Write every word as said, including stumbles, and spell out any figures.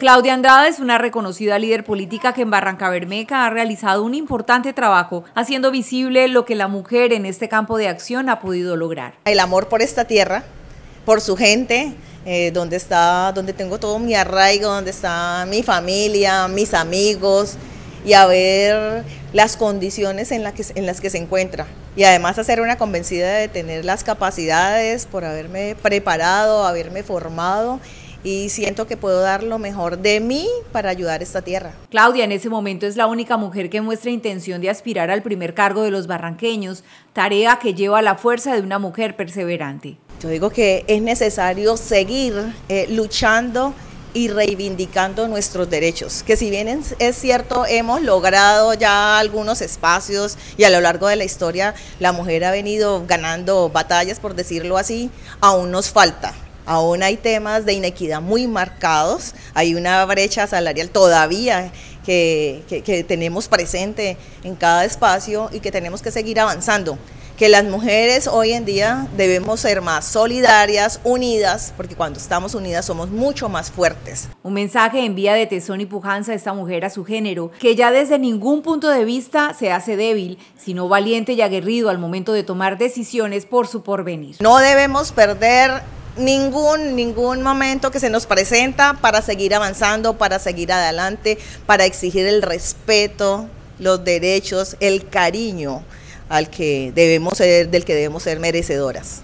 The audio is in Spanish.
Claudia Andrade es una reconocida líder política que en Barrancabermeja ha realizado un importante trabajo, haciendo visible lo que la mujer en este campo de acción ha podido lograr. El amor por esta tierra, por su gente, eh, donde está, donde tengo todo mi arraigo, donde está mi familia, mis amigos, y a ver las condiciones en, la que, en las que se encuentra. Y además a ser una convencida de tener las capacidades por haberme preparado, haberme formado, y siento que puedo dar lo mejor de mí para ayudar a esta tierra. Claudia en ese momento es la única mujer que muestra intención de aspirar al primer cargo de los barranqueños, tarea que lleva la fuerza de una mujer perseverante. Yo digo que es necesario seguir eh, luchando y reivindicando nuestros derechos, que si bien es cierto hemos logrado ya algunos espacios y a lo largo de la historia la mujer ha venido ganando batallas, por decirlo así, aún nos falta. Aún hay temas de inequidad muy marcados, hay una brecha salarial todavía que, que, que tenemos presente en cada espacio y que tenemos que seguir avanzando. Que las mujeres hoy en día debemos ser más solidarias, unidas, porque cuando estamos unidas somos mucho más fuertes. Un mensaje envía de tesón y pujanza a esta mujer a su género, que ya desde ningún punto de vista se hace débil, sino valiente y aguerrido al momento de tomar decisiones por su porvenir. No debemos perder Ningún, ningún momento que se nos presenta para seguir avanzando, para seguir adelante, para exigir el respeto, los derechos, el cariño al que debemos ser, del que debemos ser merecedoras.